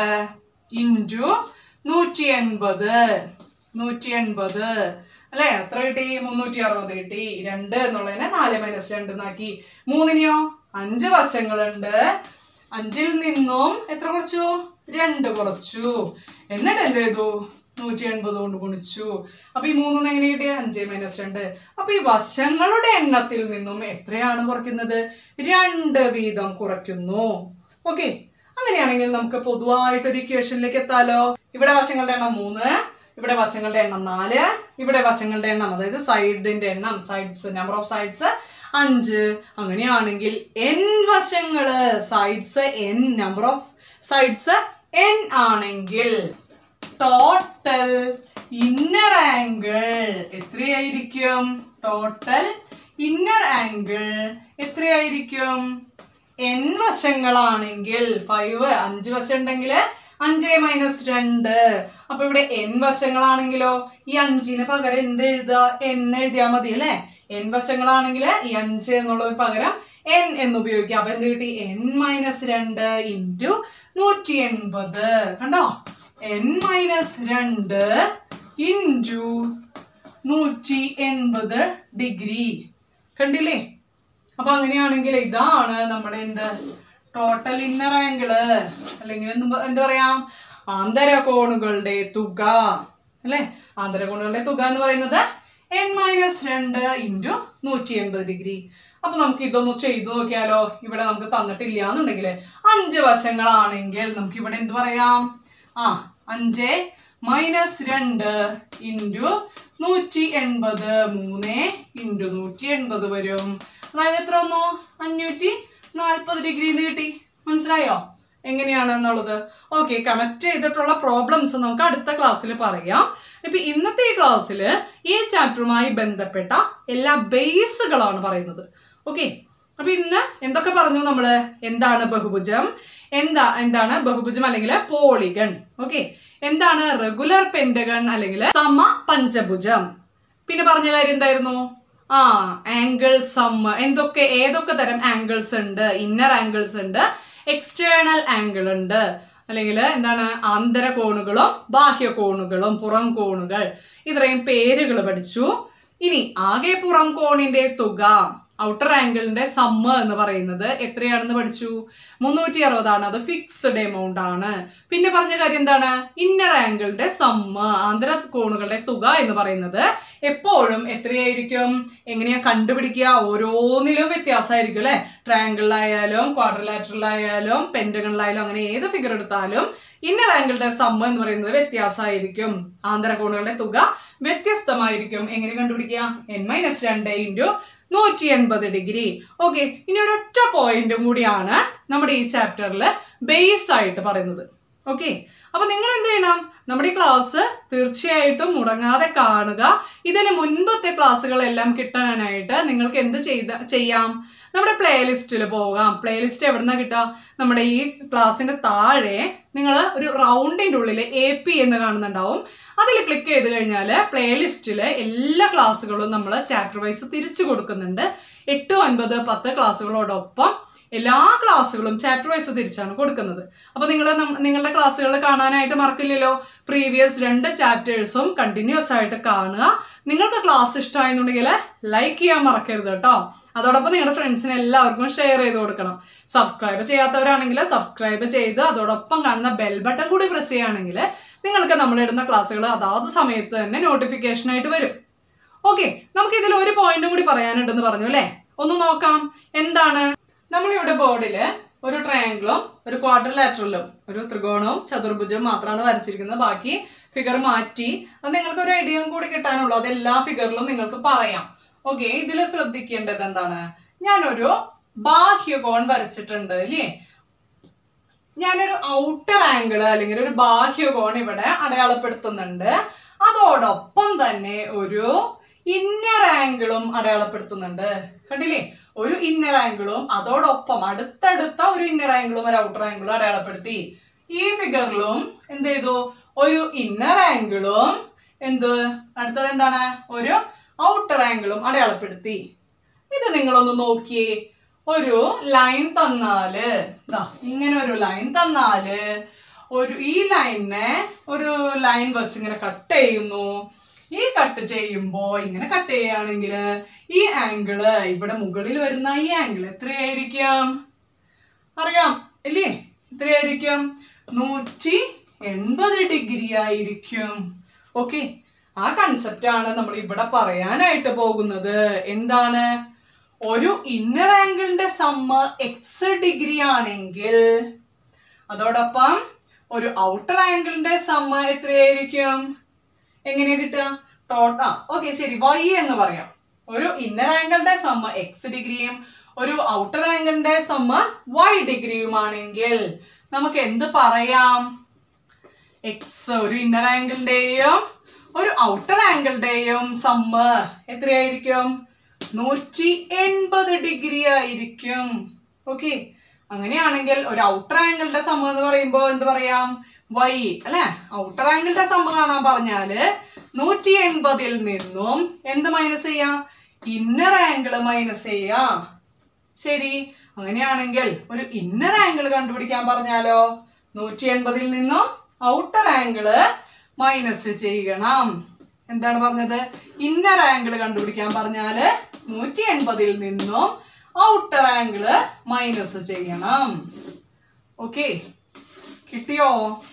ഇൻറ്റു നൂറ്റി എൺപത്. നൂറ്റി എൺപത് അല്ലെ? എത്ര കിട്ടി? മുന്നൂറ്റി അറുപത് കിട്ടി. രണ്ട് എന്നുള്ളതിനെ നാല് മൈനസ് രണ്ട് എന്നാക്കി. മൂന്നിനെയോ അഞ്ച് വശങ്ങളുണ്ട്. അഞ്ചിൽ നിന്നും എത്ര കുറച്ചു? രണ്ട് കുറച്ചു. എന്നിട്ട് എന്ത് ചെയ്തു? നൂറ്റി എൺപത് കൊണ്ട് ഗുണിച്ചു. അപ്പൊ ഈ മൂന്നിന് എങ്ങനെ കിട്ടിയ? അഞ്ച് മൈനസ് രണ്ട്. അപ്പൊ ഈ വശങ്ങളുടെ എണ്ണത്തിൽ നിന്നും എത്രയാണ് കുറയ്ക്കുന്നത്? രണ്ട് വീതം കുറയ്ക്കുന്നു. ഓക്കെ, അങ്ങനെയാണെങ്കിൽ നമുക്ക് പൊതുവായിട്ടൊരു ഇക്വേഷനിലേക്ക് എത്താലോ. ഇവിടെ വശങ്ങളുടെ എണ്ണം മൂന്ന്, ഇവിടെ വശങ്ങളുടെ എണ്ണം നാല്, ഇവിടെ വശങ്ങളുടെ എണ്ണം അതായത് സൈഡിന്റെ എണ്ണം, സൈഡ്സ്, നമ്പർ ഓഫ് സൈഡ്സ് അഞ്ച്. അങ്ങനെയാണെങ്കിൽ എൻ വശങ്ങള്, sides n, number of sides n ആണെങ്കിൽ ടോട്ടൽ ഇന്നർ ആംഗിൾ എത്രയായിരിക്കും? ടോട്ടൽ ഇന്നർ ആംഗിൾ എത്രയായിരിക്കും? എൻ വശങ്ങളാണെങ്കിൽ ഫൈവ്, അഞ്ച് വശം ഉണ്ടെങ്കിൽ അഞ്ച് മൈനസ് രണ്ട്. അപ്പൊ ഇവിടെ എൻ വശങ്ങളാണെങ്കിലോ ഈ അഞ്ചിന് പകരം എന്ത് എഴുതുക? എൻ എഴുതിയാൽ മതി അല്ലെ? എൻ വശങ്ങളാണെങ്കിൽ ഈ അഞ്ച് എന്നുള്ളത് പകരം എൻ എന്ന് ഉപയോഗിക്കാം. അപ്പൊ എന്ത് കിട്ടി? എൻ മൈനസ് രണ്ട് ഇൻറ്റു നൂറ്റി എൺപത്. കണ്ടോ? എൻ മൈനസ് രണ്ട് ഇൻറ്റു നൂറ്റി എൺപത് ഡിഗ്രി. കണ്ടില്ലേ? അപ്പൊ അങ്ങനെയാണെങ്കിൽ ഇതാണ് നമ്മുടെ എന്ത്? ടോട്ടൽ ഇന്നർ ആംഗിള്, അല്ലെങ്കിൽ എന്താ പറയാം? ആന്തരകോണുകളുടെ തുക അല്ലെ? ആന്തരകോണുകളുടെ തുക എന്ന് പറയുന്നത് എൻ മൈനസ് രണ്ട് ഇൻറ്റു നൂറ്റി എൺപത് ഡിഗ്രി. അപ്പൊ നമുക്ക് ഇതൊന്ന് ചെയ്തു നോക്കിയാലോ. ഇവിടെ നമുക്ക് തന്നിട്ടില്ല എന്നുണ്ടെങ്കിൽ അഞ്ച് വശങ്ങളാണെങ്കിൽ നമുക്ക് ഇവിടെ എന്ത് പറയാം? ആ അഞ്ച് മൈനസ് രണ്ട് ഇൻറ്റു നൂറ്റി എൺപത്, മൂന്ന് ഇൻറ്റു നൂറ്റി എൺപത് വരും. അതായത് എത്ര വന്നു? അഞ്ഞൂറ്റി നാൽപ്പത് ഡിഗ്രി കിട്ടി. മനസ്സിലായോ എങ്ങനെയാണ് എന്നുള്ളത്? ഓക്കെ, കണക്ട് ചെയ്തിട്ടുള്ള പ്രോബ്ലംസ് നമുക്ക് അടുത്ത ക്ലാസ്സിൽ പറയാം. ഇപ്പൊ ഇന്നത്തെ ഈ ക്ലാസ്സിൽ ഈ ചാപ്റ്ററുമായി ബന്ധപ്പെട്ട എല്ലാ ബേസുകളാണ് പറയുന്നത്. ഓക്കെ, അപ്പൊ ഇന്ന് എന്തൊക്കെ പറഞ്ഞു നമ്മള്? എന്താണ് ബഹുഭുജം, എന്താ എന്താണ് ബഹുഭുജം അല്ലെങ്കിൽ പോളിഗൺ, ഓക്കെ, എന്താണ് റെഗുലർ പെന്റഗൺ അല്ലെങ്കിൽ സമ പഞ്ചഭുജം, പിന്നെ പറഞ്ഞ കാര്യം എന്തായിരുന്നു? ആ ആംഗിൾ സം, എന്തൊക്കെ ഏതൊക്കെ തരം ആംഗിൾസ് ഉണ്ട്? ഇന്നർ ആംഗിൾസ് ഉണ്ട്, എക്സ്റ്റേണൽ ആംഗിൾ ഉണ്ട്, അല്ലെങ്കിൽ എന്താണ് ആന്തര കോണുകളും ബാഹ്യ കോണുകളും പുറം കോണുകൾ, ഇത്രയും പേരുകൾ പഠിച്ചു. ഇനി ആകെ പുറം കോണിന്റെ തുക, ഔട്ടർ ആംഗിളിന്റെ സമ്മ് എന്ന് പറയുന്നത് എത്രയാണെന്ന് പഠിച്ചു. മുന്നൂറ്റി അറുപതാണ്, അത് ഫിക്സ്ഡ് എമൗണ്ട് ആണ്. പിന്നെ പറഞ്ഞ കാര്യം എന്താണ്? ഇന്നർ ആംഗിളിന്റെ സമ്മ്, ആന്തര കോണുകളുടെ തുക എന്ന് പറയുന്നത് എപ്പോഴും എത്രയായിരിക്കും? എങ്ങനെയാ കണ്ടുപിടിക്കുക? ഓരോന്നിലും വ്യത്യാസമായിരിക്കും അല്ലെ? ട്രയാങ്കിളിലായാലും ക്വാഡ്രിലാറ്ററലായാലും പെന്റഗണിലായാലും അങ്ങനെ ഏത് ഫിഗർ എടുത്താലും ഇന്നർ ആംഗിളിന്റെ സമ്മ് എന്ന് പറയുന്നത് വ്യത്യാസമായിരിക്കും. ആന്തര കോണുകളുടെ തുക വ്യത്യസ്തമായിരിക്കും. എങ്ങനെ കണ്ടുപിടിക്കുക? എൻ മൈനസ് രണ്ട് ഇൻറ്റു നൂറ്റി എൺപത് ഡിഗ്രി. ഓക്കെ, ഇനി ഒരൊറ്റ പോയിന്റും കൂടിയാണ് നമ്മുടെ ഈ ചാപ്റ്ററിൽ ബേസ് ആയിട്ട് പറയുന്നത്. ഓക്കെ, അപ്പൊ നിങ്ങൾ എന്ത് ചെയ്യണം? നമ്മുടെ ഈ ക്ലാസ് തീർച്ചയായിട്ടും മുടങ്ങാതെ കാണുക. ഇതിന് മുൻപത്തെ ക്ലാസ്സുകളെല്ലാം കിട്ടാനായിട്ട് നിങ്ങൾക്ക് എന്ത് ചെയ്ത ചെയ്യാം? നമ്മുടെ പ്ലേലിസ്റ്റിൽ പോകാം. പ്ലേലിസ്റ്റ് എവിടുന്നാ കിട്ടുക? നമ്മുടെ ഈ ക്ലാസ്സിന്റെ താഴെ നിങ്ങൾ ഒരു റൗണ്ടിന്റെ ഉള്ളിൽ എ പി എന്ന് കാണുന്നുണ്ടാവും. അതിൽ ക്ലിക്ക് ചെയ്ത് കഴിഞ്ഞാൽ പ്ലേലിസ്റ്റില് എല്ലാ ക്ലാസ്സുകളും നമ്മൾ ചാപ്റ്റർ വൈസ് തിരിച്ചു കൊടുക്കുന്നുണ്ട്. എട്ട് ഒൻപത് പത്ത് ക്ലാസ്സുകളോടൊപ്പം എല്ലാ ക്ലാസ്സുകളും ചാപ്റ്റർ വൈസ് തിരിച്ചാണ് കൊടുക്കുന്നത്. അപ്പോൾ നിങ്ങൾ നിങ്ങളുടെ ക്ലാസ്സുകൾ കാണാനായിട്ട് മറക്കില്ലല്ലോ. പ്രീവിയസ് രണ്ട് ചാപ്റ്റേഴ്സും കണ്ടിന്യൂസ് ആയിട്ട് കാണുക. നിങ്ങൾക്ക് ക്ലാസ് ഇഷ്ടമായെന്നുണ്ടെങ്കിൽ ലൈക്ക് ചെയ്യാൻ മറക്കരുത് കേട്ടോ. അതോടൊപ്പം നിങ്ങളുടെ ഫ്രണ്ട്സിന് എല്ലാവർക്കും ഷെയർ ചെയ്ത് കൊടുക്കണം. സബ്സ്ക്രൈബ് ചെയ്യാത്തവരാണെങ്കിൽ സബ്സ്ക്രൈബ് ചെയ്ത് അതോടൊപ്പം കാണുന്ന ബെൽ ബട്ടൺ കൂടി പ്രസ് ചെയ്യുകയാണെങ്കിൽ നിങ്ങൾക്ക് നമ്മളിടുന്ന ക്ലാസ്സുകൾ അതാത് സമയത്ത് തന്നെ നോട്ടിഫിക്കേഷൻ ആയിട്ട് വരും. ഓക്കെ, നമുക്ക് ഇതിൽ ഒരു പോയിന്റ് കൂടി പറയാനുണ്ടെന്ന് പറഞ്ഞു അല്ലേ? ഒന്ന് നോക്കാം. എന്താണ്? നമ്മളിവിടെ ബോർഡില് ഒരു ട്രയാങ്കിളും ഒരു ക്വാഡ്രിലാറ്ററലും ഒരു ത്രികോണവും ചതുർഭുജവും മാത്രമാണ് വരച്ചിരിക്കുന്നത്. ബാക്കി ഫിഗർ മാറ്റി. അത് നിങ്ങൾക്ക് ഒരു ഐഡിയ കൂടി കിട്ടാനുള്ളൂ. അത് എല്ലാ ഫിഗറിലും നിങ്ങൾക്ക് പറയാം. ഓക്കെ, ഇതിൽ ശ്രദ്ധിക്കേണ്ടത് എന്താണ്? ഞാനൊരു ബാഹ്യകോൺ വരച്ചിട്ടുണ്ട് അല്ലേ? ഞാനൊരു ഔട്ടർ ആംഗിള് അല്ലെങ്കിൽ ഒരു ബാഹ്യകോൺ ഇവിടെ അടയാളപ്പെടുത്തുന്നുണ്ട്. അതോടൊപ്പം തന്നെ ഒരു ഇന്നർ ആംഗിളും അടയാളപ്പെടുത്തുന്നുണ്ട്. കണ്ടില്ലേ? ഒരു ഇന്നർ ആംഗിളും അതോടൊപ്പം അടുത്തടുത്ത ഒരു ഇന്നർ ആംഗിളും ഒരു ഔട്ടർ ആംഗിളും അടയാളപ്പെടുത്തി. ഈ ഫിഗറിലും എന്ത് ചെയ്തു? ഒരു ഇന്നർ ആംഗിളും എന്ത് അടുത്തത് എന്താണ്? ഒരു ഔട്ടർ ആംഗിളും അടയാളപ്പെടുത്തി. ഇത് നിങ്ങളൊന്ന് നോക്കിയേ. ഒരു ലൈൻ തന്നാല് ഇങ്ങനെ ഒരു ലൈൻ തന്നാല് ഒരു ഈ ലൈനിനെ ഒരു ലൈൻ വെച്ച് ഇങ്ങനെ കട്ട് ചെയ്യുന്നു. ഈ കട്ട് ചെയ്യുമ്പോ ഇങ്ങനെ കട്ട് ചെയ്യുകയാണെങ്കിൽ ഈ ആംഗിള് ഇവിടെ മുകളിൽ വരുന്ന ഈ ആംഗിൾ എത്രയായിരിക്കും? അറിയാം അല്ലേ? എത്രയായിരിക്കും? നൂറ്റി എൺപത് ഡിഗ്രി ആയിരിക്കും. ഓക്കെ, ആ കൺസെപ്റ്റ് ആണ് നമ്മൾ ഇവിടെ പറയാനായിട്ട് പോകുന്നത്. എന്താണ്? ഒരു ഇന്നർ ആംഗിളിന്റെ സമ്മ എക്സ് ഡിഗ്രി ആണെങ്കിൽ അതോടൊപ്പം ഒരു ഔട്ടർ ആംഗിളിന്റെ സമ്മ എത്രയായിരിക്കും? എങ്ങനെയാ കിട്ടുക? ടോട്ടാ ഓക്കെ ശരി, വൈ എന്ന് പറയാം. ഒരു ഇന്നർ ആംഗിളിന്റെ സമ്മ എക്സ് ഡിഗ്രിയും ഒരു ഔട്ടർ ആംഗിളിന്റെ സമ്മ വൈ ഡിഗ്രിയുമാണെങ്കിൽ നമുക്ക് എന്ത് പറയാം? എക്സ് ഒരു ഇന്നർ ആംഗിളിന്റെയും ഒരു ഔട്ടർ ആംഗിളിന്റെയും സമ്മ എത്രയായിരിക്കും? നൂറ്റി എൺപത് ഡിഗ്രി ആയിരിക്കും. ഓക്കെ, അങ്ങനെയാണെങ്കിൽ ഒരു ഔട്ടർ ആംഗിളിന്റെ സമ്മ എന്ന് പറയുമ്പോ എന്ത് പറയാം? വൈ അല്ലെ? ഔട്ടർ ആംഗിളിന്റെ സമ്മ കാണാൻ പറഞ്ഞാല് നൂറ്റി എൺപതിൽ നിന്നും എന്ത് മൈനസ് ചെയ്യാം? ഇന്നർ ആംഗിൾ മൈനസ് ചെയ്യാം. ശരി, അങ്ങനെയാണെങ്കിൽ ഒരു ഇന്നർ ആംഗിൾ കണ്ടുപിടിക്കാൻ പറഞ്ഞാലോ നൂറ്റി എൺപതിൽ നിന്നും ഔട്ടർ ആംഗിള് മൈനസ് ചെയ്യണം. എന്താണ് പറഞ്ഞത്? ഇന്നർ ആംഗിൾ കണ്ടുപിടിക്കാൻ പറഞ്ഞാല് നൂറ്റി എൺപതിൽ നിന്നും ഔട്ടർ ആംഗിള് മൈനസ് ചെയ്യണം. ഓക്കെ, കിട്ടിയോ?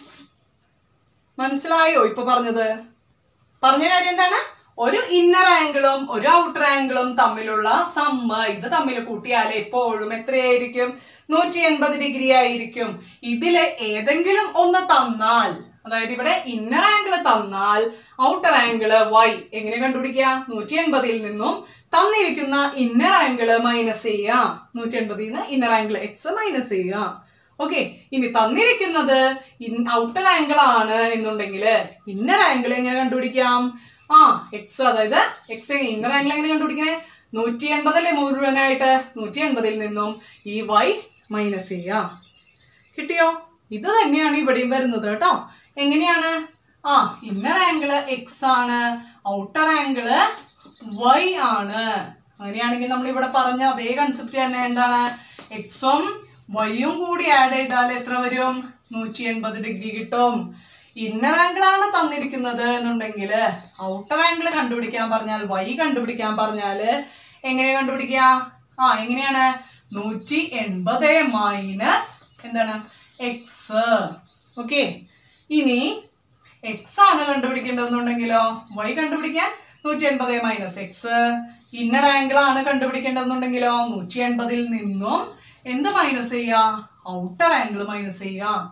മനസ്സിലായോ ഇപ്പൊ പറഞ്ഞത്? പറഞ്ഞ കാര്യം എന്താണ്? ഒരു ഇന്നർ ആംഗിളും ഒരു ഔട്ടർ ആംഗിളും തമ്മിലുള്ള സമ്മ ഇത് തമ്മിൽ കൂട്ടിയാൽ എപ്പോഴും എത്രയായിരിക്കും? നൂറ്റി എൺപത് ഡിഗ്രി ആയിരിക്കും. ഇതില് ഏതെങ്കിലും ഒന്ന് തന്നാൽ, അതായത് ഇവിടെ ഇന്നർ ആംഗിള് തന്നാൽ ഔട്ടർ ആംഗിള് വൈ എങ്ങനെ കണ്ടുപിടിക്കുക? നൂറ്റി എൺപതിൽ നിന്നും തന്നിരിക്കുന്ന ഇന്നർ ആംഗിള് മൈനസ് ചെയ്യാം. നൂറ്റി എൺപതിൽ നിന്ന് ഇന്നർ ആംഗിൾ എക്സ് മൈനസ് ചെയ്യാം. ഓക്കെ, ഇനി തന്നിരിക്കുന്നത് ഔട്ടർ ആംഗിൾ ആണ് എന്നുണ്ടെങ്കിൽ ഇന്നർ ആംഗിൾ എങ്ങനെ കണ്ടുപിടിക്കാം? ആ എക്സ്, അതായത് എക്സ് ഇന്നർ ആംഗിൾ എങ്ങനെ കണ്ടുപിടിക്കണേ? നൂറ്റി എൺപതല്ലേ മുഴുവനായിട്ട്? നൂറ്റി എൺപതിൽ നിന്നും ഈ വൈ മൈനസ് ചെയ്യാം. കിട്ടിയോ? ഇത് തന്നെയാണ് ഇവിടെയും വരുന്നത് കേട്ടോ. എങ്ങനെയാണ്? ആ ഇന്നർ ആംഗിള് എക്സ് ആണ്, ഔട്ടർ ആംഗിള് വൈ ആണ്. അങ്ങനെയാണെങ്കിൽ നമ്മൾ ഇവിടെ പറഞ്ഞ അതേ കൺസെപ്റ്റ് തന്നെ. എന്താണ്? എക്സും വൈയും കൂടി ആഡ് ചെയ്താൽ എത്ര വരും? നൂറ്റി എൺപത് ഡിഗ്രി കിട്ടും. ഇന്നർ ആംഗിൾ ആണ് തന്നിരിക്കുന്നത് എന്നുണ്ടെങ്കിൽ ഔട്ടർ ആംഗിൾ കണ്ടുപിടിക്കാൻ പറഞ്ഞാൽ വൈ കണ്ടുപിടിക്കാൻ പറഞ്ഞാല് എങ്ങനെ കണ്ടുപിടിക്കുക? ആ എങ്ങനെയാണ്? നൂറ്റി എൺപത് മൈനസ് എന്താണ്? എക്സ്. ഓക്കെ, ഇനി എക്സ് ആണ് കണ്ടുപിടിക്കേണ്ടതെന്നുണ്ടെങ്കിലോ വൈ കണ്ടുപിടിക്കാൻ നൂറ്റി എൺപത് മൈനസ് എക്സ്. ഇന്നർ ആംഗിൾ ആണ് കണ്ടുപിടിക്കേണ്ടതെന്നുണ്ടെങ്കിലോ നൂറ്റി എൺപതിൽ നിന്നും എന്ത് മൈനസ് ചെയ്യാ? ഔട്ടർ ആംഗിൾ മൈനസ് ചെയ്യാം.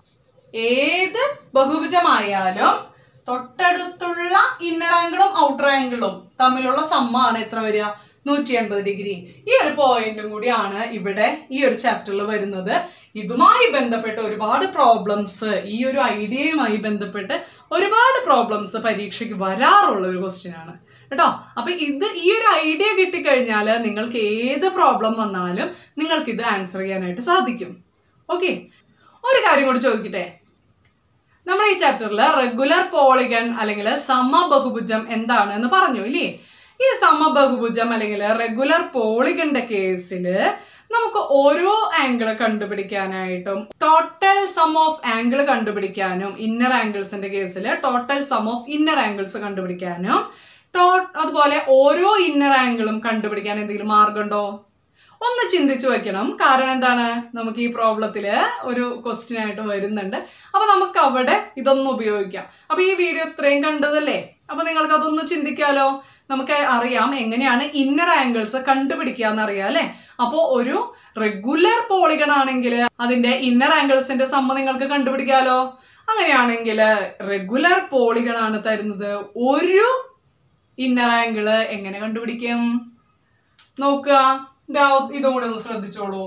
ഏത് ബഹുഭുജമായാലും തൊട്ടടുത്തുള്ള ഇന്നർ ആംഗിളും ഔട്ടർ ആംഗിളും തമ്മിലുള്ള സമ്മാണ് എത്ര വരിക? നൂറ്റി എൺപത് ഡിഗ്രി. ഈ ഒരു പോയിന്റും കൂടിയാണ് ഇവിടെ ഈ ഒരു ചാപ്റ്ററിൽ വരുന്നത്. ഇതുമായി ബന്ധപ്പെട്ട് ഒരുപാട് പ്രോബ്ലംസ്, ഈ ഒരു ഐഡിയയുമായി ബന്ധപ്പെട്ട് ഒരുപാട് പ്രോബ്ലംസ് പരീക്ഷയ്ക്ക് വരാറുള്ള ഒരു ക്വസ്റ്റ്യൻ ആണ് കേട്ടോ. അപ്പൊ ഇത് ഈ ഒരു ഐഡിയ കിട്ടിക്കഴിഞ്ഞാൽ നിങ്ങൾക്ക് ഏത് പ്രോബ്ലം വന്നാലും നിങ്ങൾക്ക് ഇത് ആൻസർ ചെയ്യാനായിട്ട് സാധിക്കും. ഓക്കെ, ഒരു കാര്യം കൂടി ചോദിക്കട്ടെ. നമ്മൾ ഈ ചാപ്റ്ററിൽ റെഗുലർ പോളിഗൺ അല്ലെങ്കിൽ സമബഹുഭുജം എന്താണ് എന്ന് പറഞ്ഞു ഇല്ലേ? ഈ സമബഹുഭുജം അല്ലെങ്കിൽ റെഗുലർ പോളിഗന്റെ കേസിൽ നമുക്ക് ഓരോ ആംഗിൾ കണ്ടുപിടിക്കാനായിട്ടും ടോട്ടൽ സം ഓഫ് ആംഗിൾ കണ്ടുപിടിക്കാനും ഇന്നർ ആംഗിൾസിന്റെ കേസിൽ total sum of inner angles കണ്ടുപിടിക്കാനും അതുപോലെ ഓരോ ഇന്നർ ആംഗിളും കണ്ടുപിടിക്കാൻ എന്തെങ്കിലും മാർഗമുണ്ടോ? ഒന്ന് ചിന്തിച്ചു വെക്കണം. കാരണം എന്താണ്, നമുക്ക് ഈ പ്രോബ്ലത്തില് ഒരു ക്വസ്റ്റ്യൻ ആയിട്ട് വരുന്നുണ്ട്. അപ്പൊ നമുക്ക് അവിടെ ഇതൊന്നും ഉപയോഗിക്കാം. അപ്പൊ ഈ വീഡിയോ ഇത്രയും കണ്ടതല്ലേ, അപ്പൊ നിങ്ങൾക്ക് അതൊന്ന് ചിന്തിക്കാലോ. നമുക്ക് അറിയാം എങ്ങനെയാണ് ഇന്നർ ആംഗിൾസ് കണ്ടുപിടിക്കുക എന്നറിയാം അല്ലെ. അപ്പോ ഒരു റെഗുലർ പോളിഗൺ ആണെങ്കിൽ അതിന്റെ ഇന്നർ ആംഗിൾസിന്റെ സമ്മ നിങ്ങൾക്ക് കണ്ടുപിടിക്കാലോ. അങ്ങനെയാണെങ്കിൽ റെഗുലർ പോളിഗൺ ആണ് തരുന്നത്. ഒരു ഇന്നർ ആംഗിള് എങ്ങനെ കണ്ടുപിടിക്കും നോക്കുക. ഇതും കൂടെ ഒന്ന് ശ്രദ്ധിച്ചോളൂ.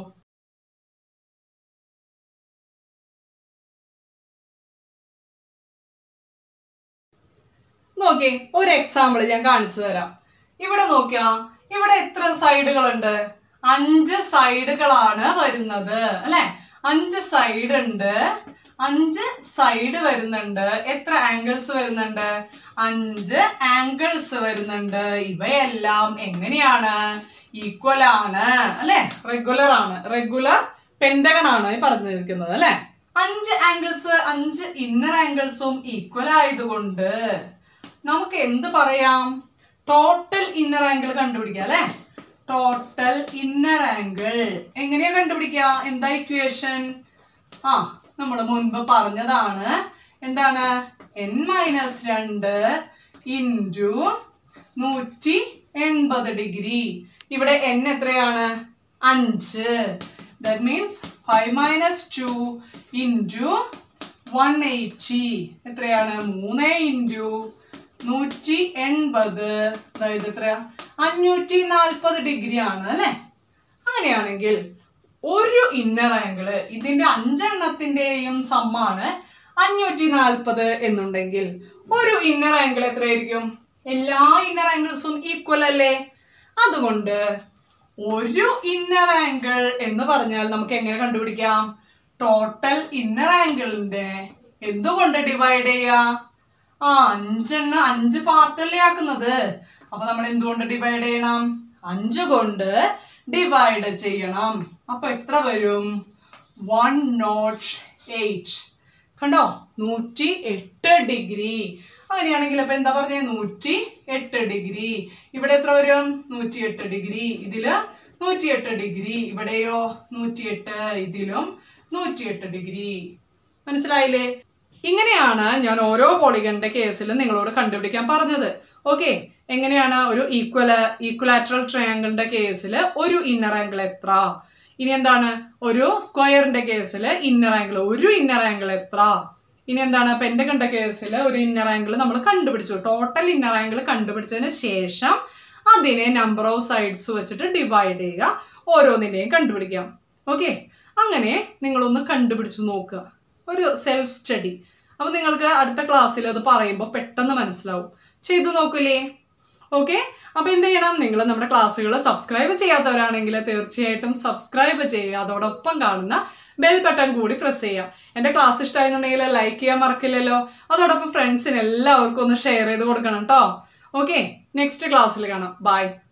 നോക്കിയേ, ഒരു എക്സാമ്പിൾ ഞാൻ കാണിച്ചു തരാം. ഇവിടെ നോക്കിയാ, ഇവിടെ എത്ര സൈഡുകളുണ്ട്? അഞ്ച് സൈഡുകളാണ് വരുന്നത് അല്ലെ. അഞ്ച് സൈഡ് ഉണ്ട്. അഞ്ച് സൈഡ് വരുന്നുണ്ട്. എത്ര ആംഗിൾസ് വരുന്നുണ്ട്? അഞ്ച് ആംഗിൾസ് വരുന്നുണ്ട്. ഇവയെല്ലാം എങ്ങനെയാണ്? ഈക്വൽ ആണ് അല്ലെ, റെഗുലർ ആണ്. റെഗുലർ പെന്റഗൺ ആണ് പറഞ്ഞിരിക്കുന്നത് അല്ലെ. അഞ്ച് ആംഗിൾസ്, അഞ്ച് ഇന്നർ ആംഗിൾസും ഈക്വൽ ആയതുകൊണ്ട് നമുക്ക് എന്ത് പറയാം? ടോട്ടൽ ഇന്നർ ആംഗിൾ കണ്ടുപിടിക്കാം അല്ലെ. ടോട്ടൽ ഇന്നർ ആംഗിൾ എങ്ങനെയാ കണ്ടുപിടിക്കുക? എന്താ ഇക്വേഷൻ? ആ നമ്മൾ മുൻപ് പറഞ്ഞതാണ്. എന്താണ്? എൻ മൈനസ് രണ്ട് ഇൻറ്റു നൂറ്റി എൺപത് ഡിഗ്രി. ഇവിടെ എൻ എത്രയാണ്? അഞ്ച്. That means five minus two into one eighty എത്രയാണ്? മൂന്ന് ഇൻറ്റു നൂറ്റി എൺപത്, അതായത് എത്രയാ? അഞ്ഞൂറ്റി നാൽപ്പത് ഡിഗ്രി ആണ് അല്ലെ. അങ്ങനെയാണെങ്കിൽ ഒരു ഇന്നർ ആംഗിള് ഇതിന്റെ അഞ്ചെണ്ണത്തിന്റെയും സമ്മാണ് അഞ്ഞൂറ്റി നാൽപ്പത് എന്നുണ്ടെങ്കിൽ ഒരു ഇന്നർ ആംഗിൾ എത്രയായിരിക്കും? എല്ലാ ഇന്നർ ആംഗിൾസും ഈക്വൽ അല്ലേ. അതുകൊണ്ട് ഒരു ഇന്നർ ആംഗിൾ എന്ന് പറഞ്ഞാൽ നമുക്ക് എങ്ങനെ കണ്ടുപിടിക്കാം? ടോട്ടൽ ഇന്നർ ആംഗിളിന്റെ എന്തുകൊണ്ട് ഡിവൈഡ് ചെയ്യാ? ആ അഞ്ചെണ്ണ അഞ്ച് പാർട്ടല്ലേ ആക്കുന്നത്. അപ്പൊ നമ്മൾ എന്തുകൊണ്ട് ഡിവൈഡ് ചെയ്യണം? അഞ്ച് കൊണ്ട് ഡിവൈഡ് ചെയ്യണം. അപ്പൊ എത്ര വരും? One nought eight. കണ്ടോ? നൂറ്റി എട്ട് ഡിഗ്രി. അങ്ങനെയാണെങ്കിൽ അപ്പൊ എന്താ പറഞ്ഞ? നൂറ്റി എട്ട് ഡിഗ്രി. ഇവിടെ എത്ര വരും? നൂറ്റി എട്ട് ഡിഗ്രി. ഇതില് നൂറ്റി എട്ട് ഡിഗ്രി. ഇവിടെയോ നൂറ്റിയെട്ട്. ഇതിലും നൂറ്റിയെട്ട് ഡിഗ്രി. മനസ്സിലായില്ലേ? ഇങ്ങനെയാണ് ഞാൻ ഓരോ പോളിഗണിന്റെ കേസിലും നിങ്ങളോട് കണ്ടുപിടിക്കാൻ പറഞ്ഞത്. ഓക്കെ, എങ്ങനെയാണ് ഒരു ഈക്വല ഈക്വലാറ്ററൽ ട്രയാങ്കിളിന്റെ കേസിൽ ഒരു ഇന്നർ ആംഗിൾ എത്ര? ഇനി എന്താണ് ഒരു സ്ക്വയറിന്റെ കേസിൽ ഇന്നർ ആംഗിൾ ഒരു ഇന്നർ ആംഗിൾ എത്ര? ഇനി എന്താണ് പെന്റഗണിന്റെ കേസിൽ ഒരു ഇന്നർ ആംഗിൾ നമ്മൾ കണ്ടുപിടിച്ചു. ടോട്ടൽ ഇന്നർ ആംഗിൾ കണ്ടുപിടിച്ചതിന് ശേഷം അതിനെ നമ്പർ ഓഫ് സൈഡ്സ് വെച്ചിട്ട് ഡിവൈഡ് ചെയ്യുക. ഓരോന്നിനെയും കണ്ടുപിടിക്കാം. ഓക്കെ, അങ്ങനെ നിങ്ങളൊന്ന് കണ്ടുപിടിച്ചു നോക്കുക. ഒരു സെൽഫ് സ്റ്റഡി. അപ്പൊ നിങ്ങൾക്ക് അടുത്ത ക്ലാസ്സിൽ അത് പറയുമ്പോൾ പെട്ടെന്ന് മനസ്സിലാവും. ചെയ്തു നോക്കൂലേ? ഓക്കെ, അപ്പൊ എന്ത് ചെയ്യണം? നിങ്ങൾ നമ്മുടെ ക്ലാസ്സുകൾ സബ്സ്ക്രൈബ് ചെയ്യാത്തവരാണെങ്കിൽ തീർച്ചയായിട്ടും സബ്സ്ക്രൈബ് ചെയ്യുക. അതോടൊപ്പം കാണുന്ന ബെൽ ബട്ടൺ കൂടി പ്രസ് ചെയ്യാം. എൻ്റെ ക്ലാസ് ഇഷ്ടമായിരുന്നുണ്ടെങ്കിൽ ലൈക്ക് ചെയ്യാൻ മറക്കില്ലല്ലോ. അതോടൊപ്പം ഫ്രണ്ട്സിന് എല്ലാവർക്കും ഒന്ന് ഷെയർ ചെയ്ത് കൊടുക്കണം കേട്ടോ. ഓക്കെ, നെക്സ്റ്റ് ക്ലാസ്സിൽ കാണാം. ബൈ.